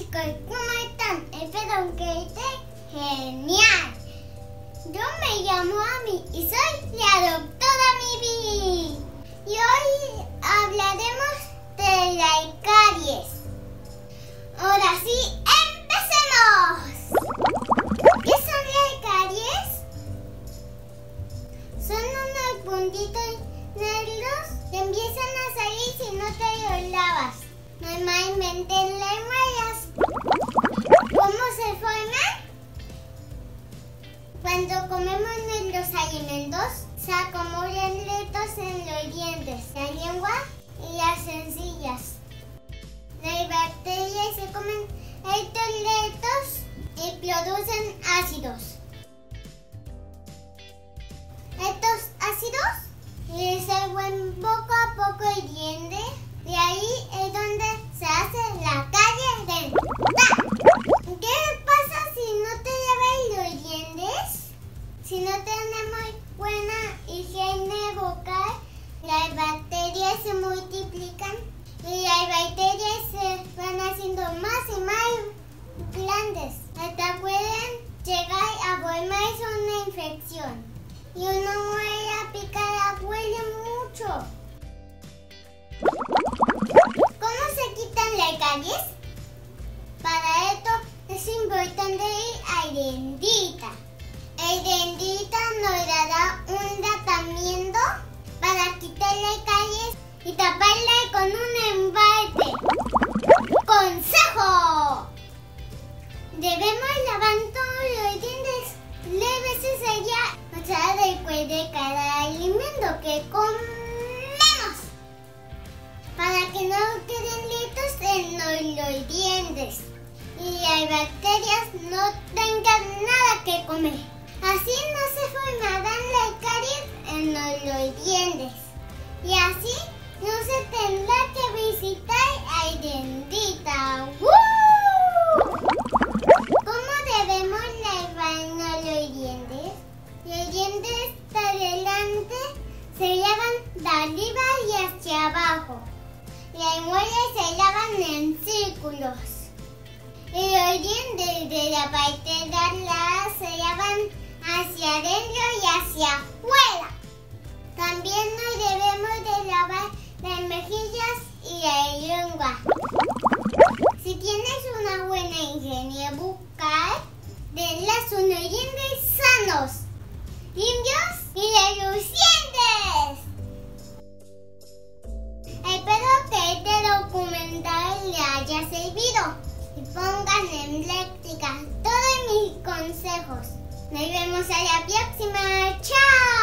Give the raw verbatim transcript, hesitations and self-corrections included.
chicos, ¿cómo están? Espero que estén genial. Yo me llamo Ami y soy la doctora Mibi. Y hoy hablaremos de la caries. Ahora sí, ¡empecemos! ¿Qué son las caries? Son unos puntitos negros que empiezan a salir si no te los lavas. Normalmente en las muelas. ¿Cómo se forman? Cuando comemos nuestros alimentos, se acumulan letos en los dientes, la lengua y las encías. Las bacterias se comen estos letos y producen ácidos. Estos ácidos se vuelven poco a poco el diente. Y ahí es donde se hace la carie dental. ¿Qué pasa si no te lavas los dientes? Si no tenemos buena higiene bucal, las bacterias se multiplican y las bacterias se van haciendo más y más grandes. Hasta pueden llegar a formarse una infección. Y una muela picada huele mucho. ¿Cómo se quitan las caries? Para esto es importante ir al dentista. El dentista nos dará un tratamiento para quitar las caries y taparla con un embalte. ¡Consejo! Debemos lavar todos los dientes tres veces al día, o sea, después de cada alimento que comemos, para que no queden letos en los dientes y las bacterias no tengan nada que comer. Así no se formarán las caries en los dientes y así no se tendrá que visitar al dentista. ¡Woo! ¿Cómo debemos lavarnos los dientes? Los dientes de adelante se lavan de arriba y hacia abajo. Las muelas se lavan en círculos. Y los dientes de la parte de atrás se lavan hacia adentro y hacia afuera. También nos debemos de lavar las mejillas y la lengua. Si tienes una buena higiene bucal, tendrás unos dientes sanos, limpios y relucientes. Espero que este documental le haya servido y pongan en práctica todos mis consejos. Nos vemos a la próxima. ¡Chao!